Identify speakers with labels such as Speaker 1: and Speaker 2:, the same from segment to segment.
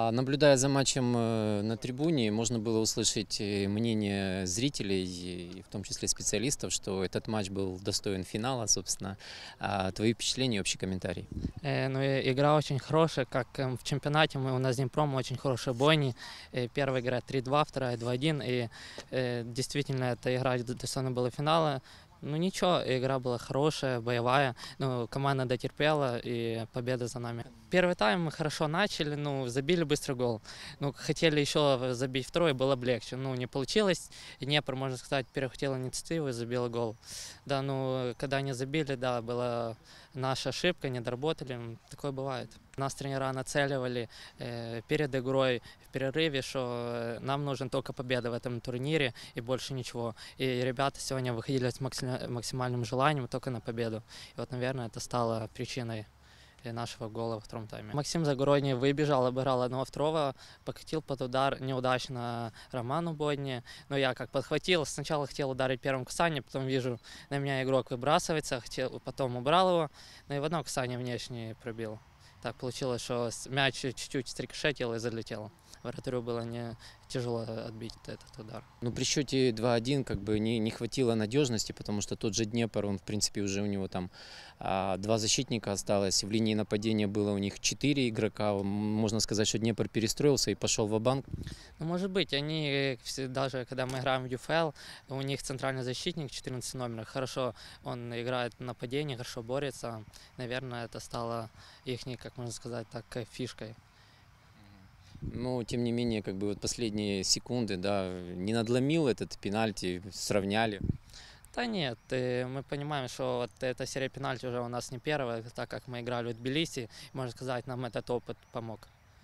Speaker 1: Наблюдая за матчем на трибуне, можно было услышать мнение зрителей, и в том числе специалистов, что этот матч был достоин финала, собственно. Твои впечатления и общий комментарий?
Speaker 2: Ну, игра очень хорошая, как в чемпионате у нас с Днепром очень хорошие бойни. Первая игра 3-2, вторая 2-1, и действительно эта игра достойна была финала. Ну ничего, игра была хорошая, боевая, ну, команда дотерпела, и победа за нами. Первый тайм мы хорошо начали, ну, забили быстро гол. Ну, хотели еще забить второй, было бы легче. Ну, не получилось, и Днепр, можно сказать, перехватил инициативу и забил гол. Да, ну, когда не забили, да, была наша ошибка, не доработали, такое бывает. Нас тренера нацеливали перед игрой в перерыве, что нам нужен только победа в этом турнире и больше ничего. И ребята сегодня выходили с максимальным желанием только на победу. И вот, наверное, это стало причиной нашего гола во втором тайме. Максим Загородний выбежал, обыграл 1-2, покатил под удар неудачно Роману Бодни. Но я как подхватил, сначала хотел ударить первым касанием, потом вижу, на меня игрок выбрасывается, потом убрал его, но и в одно касание внешне пробил. Так получилось, что мяч чуть-чуть срикошетил и залетел. Вратарю было не тяжело отбить этот удар.
Speaker 1: Ну, при счете 2-1 как бы не хватило надежности, потому что тот же Днепр, он в принципе уже у него там два защитника осталось, в линии нападения было у них 4 игрока, можно сказать, что Днепр перестроился и пошел ва-банк.
Speaker 2: Ну, может быть, они, даже когда мы играем в ЮФЛ, у них центральный защитник 14 номер, хорошо он играет в нападении, хорошо борется, наверное, это стало их, как можно сказать, так, фишкой.
Speaker 1: Но, тем не менее, как бы вот последние секунды, да, не надломил этот пенальти, сравняли.
Speaker 2: Да нет, мы понимаем, что вот эта серия пенальти уже у нас не первая, так как мы играли в Тбилиси, можно сказать, нам этот опыт помог.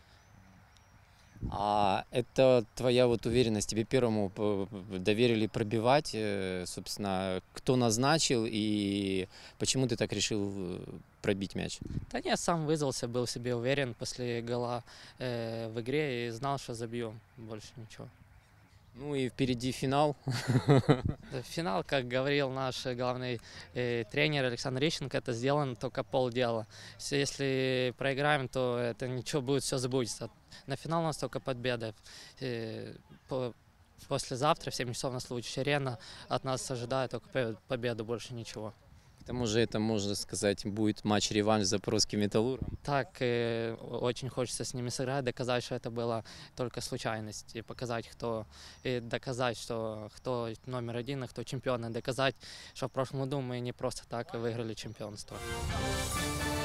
Speaker 1: А это твоя вот уверенность, тебе первому доверили пробивать, собственно, кто назначил и почему ты так решил пробить мяч?
Speaker 2: Да нет, сам вызвался, был в себе уверен после гола в игре и знал, что забью, больше ничего.
Speaker 1: Ну и впереди финал.
Speaker 2: Финал, как говорил наш главный тренер Александр Рищенко, это сделано только полдела. Если проиграем, то это ничего будет, все забудется. На финал у нас только победа. Послезавтра в 7 часов на случай арена от нас ожидает только победу, больше ничего.
Speaker 1: К тому же это, можно сказать, будет матч-реванш с Запорожским Металлургом.
Speaker 2: Так, очень хочется с ними сыграть, доказать, что это была только случайность, и показать, доказать, что кто номер один, а кто чемпион, и доказать, что в прошлом году мы не просто так выиграли чемпионство.